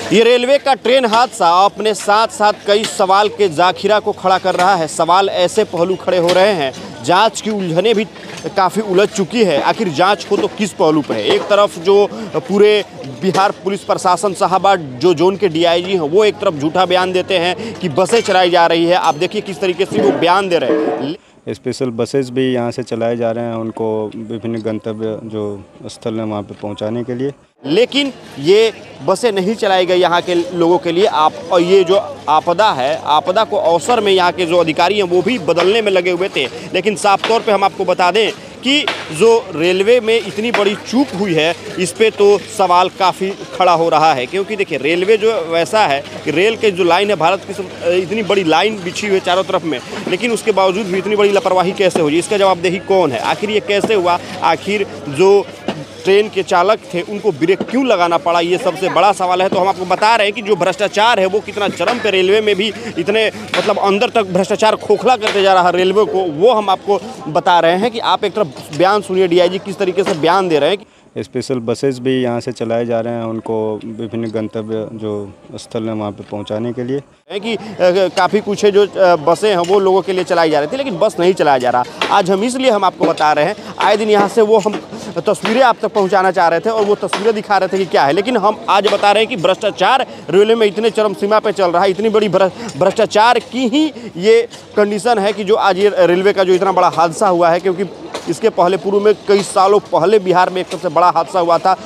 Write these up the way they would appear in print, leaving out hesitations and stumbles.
ये रेलवे का ट्रेन हादसा अपने साथ साथ कई सवाल के जाखिरा को खड़ा कर रहा है। सवाल ऐसे पहलू खड़े हो रहे हैं, जांच की उलझनें भी काफ़ी उलझ चुकी है। आखिर जांच हो तो किस पहलू पर है? एक तरफ जो पूरे बिहार पुलिस प्रशासन साहबा जो जोन के डीआईजी हैं वो एक तरफ झूठा बयान देते हैं कि बसें चलाई जा रही है। आप देखिए किस तरीके से वो बयान दे रहे हैं। स्पेशल बसेस भी यहाँ से चलाए जा रहे हैं उनको विभिन्न गंतव्य जो स्थल है वहाँ पे पहुँचाने के लिए। लेकिन ये बसें नहीं चलाई गई यहाँ के लोगों के लिए। और ये जो आपदा है, आपदा को अवसर में यहाँ के जो अधिकारी हैं वो भी बदलने में लगे हुए थे। लेकिन साफ तौर पे हम आपको बता दें कि जो रेलवे में इतनी बड़ी चूक हुई है, इस पे तो सवाल काफ़ी खड़ा हो रहा है। क्योंकि देखिए रेलवे जो वैसा है कि रेल के जो लाइन है, भारत की इतनी बड़ी लाइन बिछी हुई है चारों तरफ में, लेकिन उसके बावजूद भी इतनी बड़ी लापरवाही कैसे हुई? इसका जवाबदेही कौन है? आखिर ये कैसे हुआ? आखिर जो ट्रेन के चालक थे उनको ब्रेक क्यों लगाना पड़ा? ये सबसे बड़ा सवाल है। तो हम आपको बता रहे हैं कि जो भ्रष्टाचार है वो कितना चरम पे रेलवे में भी इतने अंदर तक भ्रष्टाचार खोखला करते जा रहा है रेलवे को, वो हम आपको बता रहे हैं कि आप एक तरफ बयान सुनिए, डीआईजी किस तरीके से बयान दे रहे हैं। स्पेशल बसेस भी यहाँ से चलाए जा रहे हैं उनको विभिन्न गंतव्य जो स्थल है वहाँ पे पहुँचाने के लिए। है कि काफ़ी कुछ है जो बसें हैं वो लोगों के लिए चलाई जा रही थी, लेकिन बस नहीं चलाया जा रहा। आज हम इसलिए हम आपको बता रहे हैं, आए दिन यहाँ से वो हम तस्वीरें आप तक पहुँचाना चाह रहे थे और वो तस्वीरें दिखा रहे थे कि क्या है। लेकिन हम आज बता रहे हैं कि भ्रष्टाचार रेलवे में इतने चरम सीमा पे चल रहा है, इतनी बड़ी भ्रष्टाचार की ही ये कंडीशन है कि जो आज ये रेलवे का जो इतना बड़ा हादसा हुआ है। क्योंकि इसके पहले पूर्व में कई सालों पहले बिहार में एक सबसे बड़ा हादसा हुआ था,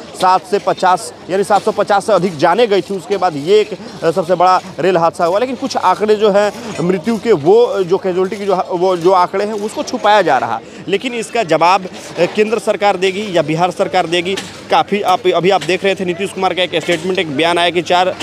750 से अधिक जाने गई थी। उसके बाद ये एक सबसे बड़ा रेल हादसा हुआ। लेकिन कुछ आंकड़े जो हैं मृत्यु के, वो जो कैजुअल्टी की वो जो आंकड़े हैं उसको छुपाया जा रहा। लेकिन इसका जवाब केंद्र सरकार देगी या बिहार सरकार देगी? काफ़ी अभी आप देख रहे थे नीतीश कुमार का एक स्टेटमेंट, एक बयान आया कि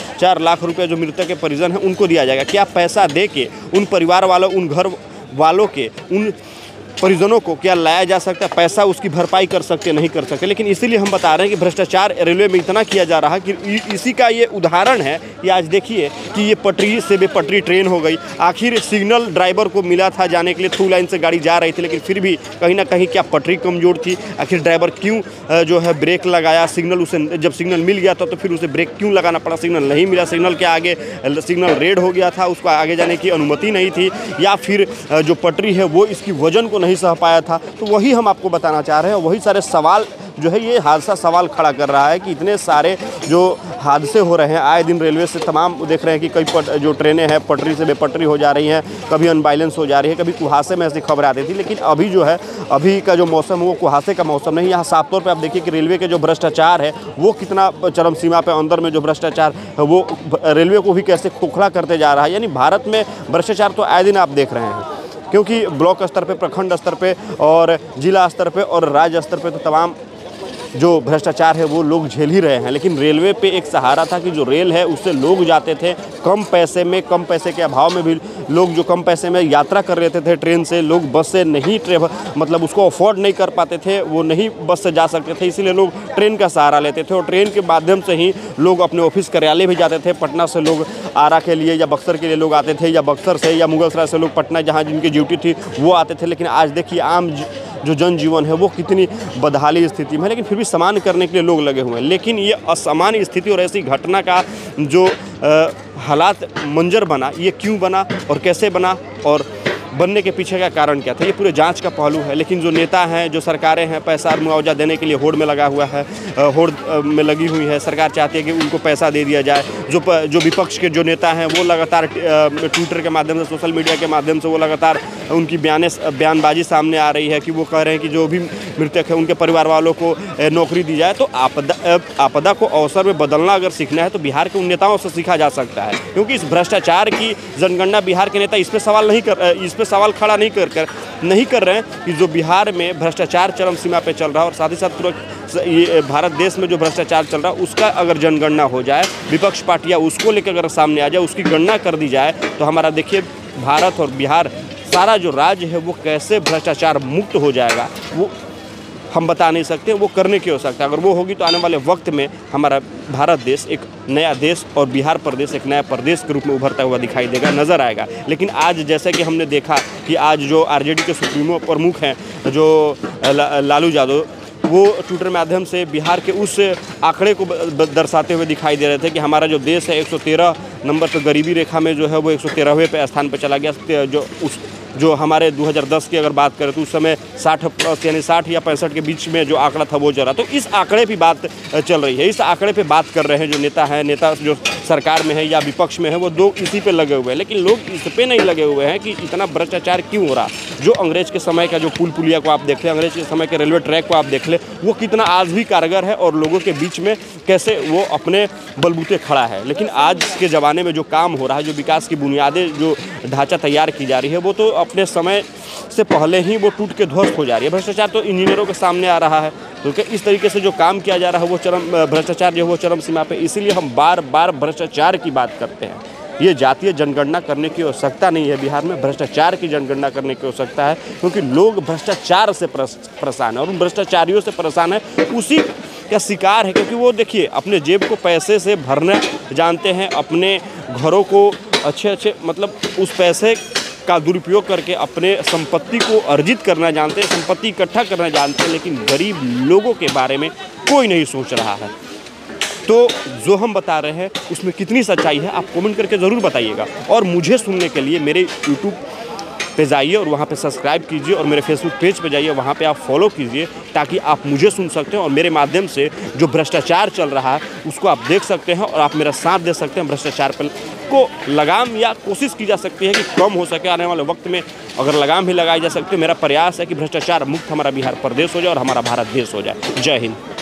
4 लाख रुपये जो मृतक के परिजन हैं उनको दिया जाएगा। क्या पैसा दे के उन परिवार वालों, उन घर वालों के, उन परिजनों को क्या लाया जा सकता है? पैसा उसकी भरपाई कर सकते नहीं कर सकते। लेकिन इसीलिए हम बता रहे हैं कि भ्रष्टाचार रेलवे में इतना किया जा रहा है कि इसी का ये उदाहरण है कि आज देखिए कि ये पटरी से बेपटरी ट्रेन हो गई। आखिर सिग्नल ड्राइवर को मिला था जाने के लिए, थ्रू लाइन से गाड़ी जा रही थी, लेकिन फिर भी कहीं ना कहीं क्या पटरी कमजोर थी? आखिर ड्राइवर क्यों जो है ब्रेक लगाया? सिग्नल उसे जब सिग्नल मिल गया था तो फिर उसे ब्रेक क्यों लगाना पड़ा? सिग्नल नहीं मिला, सिग्नल के आगे सिग्नल रेड हो गया था, उसको आगे जाने की अनुमति नहीं थी, या फिर जो पटरी है वो इसकी वजन को नहीं सह पाया था। तो वही हम आपको बताना चाह रहे हैं। वही सारे सवाल जो है ये हादसा सवाल खड़ा कर रहा है कि इतने सारे जो हादसे हो रहे हैं आए दिन रेलवे से, तमाम देख रहे हैं कि कई जो ट्रेनें हैं पटरी से बेपटरी हो जा रही हैं, कभी अनबैलेंस हो जा रही है, कभी कुहासे में ऐसी खबर आती थी। लेकिन अभी जो है, अभी का जो मौसम है वो कुहासे का मौसम नहीं। यहाँ साफ तौर पे आप देखिए कि रेलवे के जो भ्रष्टाचार है वो कितना चरम सीमा पे अंदर में जो भ्रष्टाचार है वो रेलवे को भी कैसे खोखला करते जा रहा है। यानी भारत में भ्रष्टाचार तो आए दिन आप देख रहे हैं, क्योंकि ब्लॉक स्तर पे, प्रखंड स्तर पे और जिला स्तर पे और राज्य स्तर पे तो तमाम जो भ्रष्टाचार है वो लोग झेल ही रहे हैं। लेकिन रेलवे पे एक सहारा था कि जो रेल है उससे लोग जाते थे कम पैसे में, कम पैसे के अभाव में भी लोग जो कम पैसे में यात्रा कर रहे थे ट्रेन से, लोग बस से नहीं मतलब उसको अफोर्ड नहीं कर पाते थे, वो नहीं बस से जा सकते थे, इसीलिए लोग ट्रेन का सहारा लेते थे और ट्रेन के माध्यम से ही लोग अपने ऑफिस कार्यालय भी जाते थे। पटना से लोग आरा के लिए या बक्सर के लिए लोग आते थे, या बक्सर से या मुगलसराय से लोग पटना जहाँ जिनकी ड्यूटी थी वो आते थे। लेकिन आज देखिए आम जो जनजीवन है वो कितनी बदहाली स्थिति में है, लेकिन फिर भी सामान्य करने के लिए लोग लगे हुए हैं। लेकिन ये असामान्य स्थिति और ऐसी घटना का जो हालात मंजर बना, ये क्यों बना और कैसे बना और बनने के पीछे का कारण क्या था, ये पूरे जांच का पहलू है। लेकिन जो नेता हैं, जो सरकारें हैं, पैसा और मुआवजा देने के लिए होड़ में लगा हुआ है, होड़ में लगी हुई है। सरकार चाहती है कि उनको पैसा दे दिया जाए। जो विपक्ष के जो नेता हैं वो लगातार ट्विटर के माध्यम से, सोशल मीडिया के माध्यम से वो लगातार उनकी बयानबाजी सामने आ रही है कि वो कह रहे हैं कि जो भी मृतक है उनके परिवार वालों को नौकरी दी जाए। तो आपदा को अवसर में बदलना अगर सीखना है तो बिहार के उन नेताओं से सीखा जा सकता है, क्योंकि इस भ्रष्टाचार की जनगणना बिहार के नेता इस पर सवाल खड़ा नहीं कर रहे हैं कि जो बिहार में भ्रष्टाचार चरम सीमा पे चल रहा है और साथ ही साथ पूरा ये भारत देश में जो भ्रष्टाचार चल रहा है उसका अगर जनगणना हो जाए, विपक्ष पार्टियां उसको लेकर अगर सामने आ जाए, उसकी गणना कर दी जाए, तो हमारा देखिए भारत और बिहार सारा जो राज्य है वो कैसे भ्रष्टाचार मुक्त हो जाएगा वो हम बता नहीं सकते। वो करने की हो सकता है, अगर वो होगी तो आने वाले वक्त में हमारा भारत देश एक नया देश और बिहार प्रदेश एक नया प्रदेश के रूप में उभरता हुआ दिखाई देगा, नज़र आएगा। लेकिन आज जैसे कि हमने देखा कि आज जो आरजेडी के सुप्रीमो प्रमुख हैं जो लालू यादव, वो ट्विटर माध्यम से बिहार के उस आंकड़े को दर्शाते हुए दिखाई दे रहे थे कि हमारा जो देश है 113 नंबर पर गरीबी रेखा में जो है वो 113वें पे स्थान पर चला गया। जो हमारे 2010 की अगर बात करें तो उस समय 60 प्लस यानी 60 या 65 के बीच में जो आंकड़ा था वो चला। तो इस आंकड़े पे बात चल रही है, इस आंकड़े पे बात कर रहे हैं जो नेता जो सरकार में है या विपक्ष में है वो लोग इसी पे लगे हुए हैं। लेकिन लोग इस पे नहीं लगे हुए हैं कि इतना भ्रष्टाचार क्यों हो रहा। जो अंग्रेज के समय का जो पुल पुलिया को आप देख लें, अंग्रेज के समय के रेलवे ट्रैक को आप देख लें, वो कितना आज भी कारगर है और लोगों के बीच में कैसे वो अपने बलबूते खड़ा है। लेकिन आज के ज़माने में जो काम हो रहा है, जो विकास की बुनियादें जो ढांचा तैयार की जा रही है, वो तो अपने समय से पहले ही वो टूट के ध्वस्त हो जा रही है। भ्रष्टाचार तो इंजीनियरों के सामने आ रहा है, क्योंकि इस तरीके से जो काम किया जा रहा है वो भ्रष्टाचार जो है वो चरम सीमा पे। इसीलिए हम बार बार भ्रष्टाचार की बात करते हैं। ये जातीय जनगणना करने की आवश्यकता नहीं है बिहार में, भ्रष्टाचार की जनगणना करने की आवश्यकता है, क्योंकि लोग भ्रष्टाचार से परेशान है और उन भ्रष्टाचारियों से परेशान है, उसी का शिकार है। क्योंकि वो देखिए अपने जेब को पैसे से भरना जानते हैं, अपने घरों को अच्छे मतलब उस पैसे का दुरुपयोग करके अपने संपत्ति को अर्जित करना जानते हैं, संपत्ति इकट्ठा करना जानते हैं, लेकिन गरीब लोगों के बारे में कोई नहीं सोच रहा है। तो जो हम बता रहे हैं उसमें कितनी सच्चाई है आप कमेंट करके ज़रूर बताइएगा। और मुझे सुनने के लिए मेरे यूट्यूब पे जाइए और वहाँ पे सब्सक्राइब कीजिए, और मेरे फेसबुक पेज पे जाइए, वहाँ पे आप फॉलो कीजिए, ताकि आप मुझे सुन सकते हैं और मेरे माध्यम से जो भ्रष्टाचार चल रहा है उसको आप देख सकते हैं और आप मेरा साथ दे सकते हैं। भ्रष्टाचार पर को लगाम या कोशिश की जा सकती है कि कम हो सके। आने वाले वक्त में अगर लगाम भी लगाई जा सकती है, मेरा प्रयास है कि भ्रष्टाचार मुक्त हमारा बिहार प्रदेश हो जाए और हमारा भारत देश हो जाए। जय हिंद।